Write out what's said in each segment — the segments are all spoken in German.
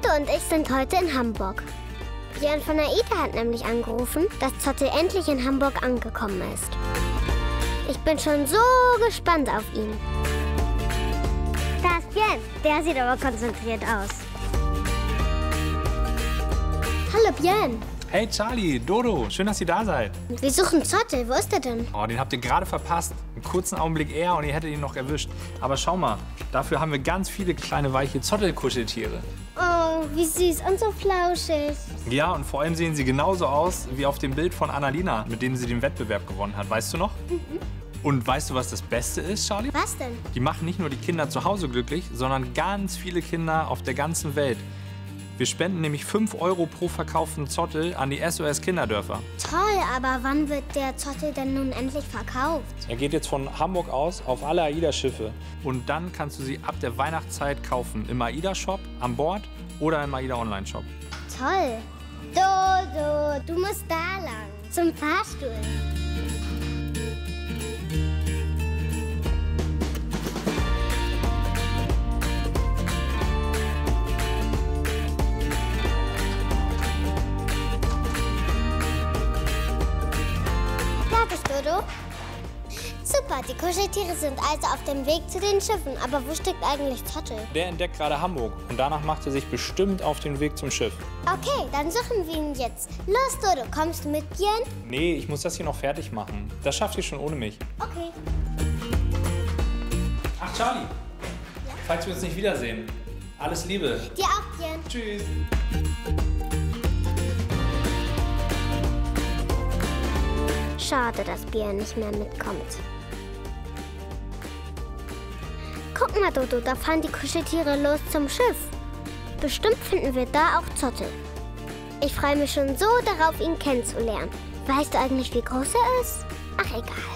und ich sind heute in Hamburg. Björn von AIDA hat nämlich angerufen, dass Zotte endlich in Hamburg angekommen ist. Ich bin schon so gespannt auf ihn. Da ist Björn. Der sieht aber konzentriert aus. Hallo Björn. Hey Charlie, Dodo, schön, dass ihr da seid. Wir suchen Zotte. Wo ist er denn? Oh, den habt ihr gerade verpasst. Einen kurzen Augenblick eher und ihr hättet ihn noch erwischt. Aber schau mal, dafür haben wir ganz viele kleine weiche Zotte-Kuscheltiere. Oh, wie süß und so flauschig. Ja, und vor allem sehen sie genauso aus wie auf dem Bild von Annalena, mit dem sie den Wettbewerb gewonnen hat. Weißt du noch? Und weißt du, was das Beste ist, Charlie? Was denn? Die machen nicht nur die Kinder zu Hause glücklich, sondern ganz viele Kinder auf der ganzen Welt. Wir spenden nämlich 5 € pro verkauften Zottel an die SOS Kinderdörfer. Toll, aber wann wird der Zottel denn nun endlich verkauft? Er geht jetzt von Hamburg aus auf alle AIDA-Schiffe. Und dann kannst du sie ab der Weihnachtszeit kaufen. Im AIDA-Shop, an Bord oder im AIDA-Online-Shop. Toll. Dodo, du musst da lang. Zum Fahrstuhl. Dodo? Super, die Kuscheltiere sind also auf dem Weg zu den Schiffen. Aber wo steckt eigentlich Zottel? Der entdeckt gerade Hamburg und danach macht er sich bestimmt auf den Weg zum Schiff. Okay, dann suchen wir ihn jetzt. Los, Dodo, kommst du mit, Björn? Nee, ich muss das hier noch fertig machen. Das schafft ihr schon ohne mich. Okay. Ach, Charlie. Ja? Falls wir uns nicht wiedersehen. Alles Liebe. Dir auch, Björn. Tschüss. Schade, dass Björn nicht mehr mitkommt. Guck mal, Dodo, da fahren die Kuscheltiere los zum Schiff. Bestimmt finden wir da auch Zottel. Ich freue mich schon so darauf, ihn kennenzulernen. Weißt du eigentlich, wie groß er ist? Ach, egal.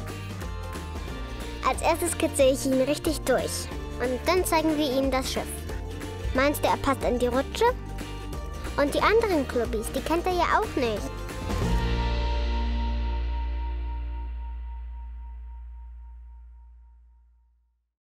Als erstes skizziere ich ihn richtig durch. Und dann zeigen wir ihm das Schiff. Meinst du, er passt in die Rutsche? Und die anderen Clubbis, die kennt er ja auch nicht.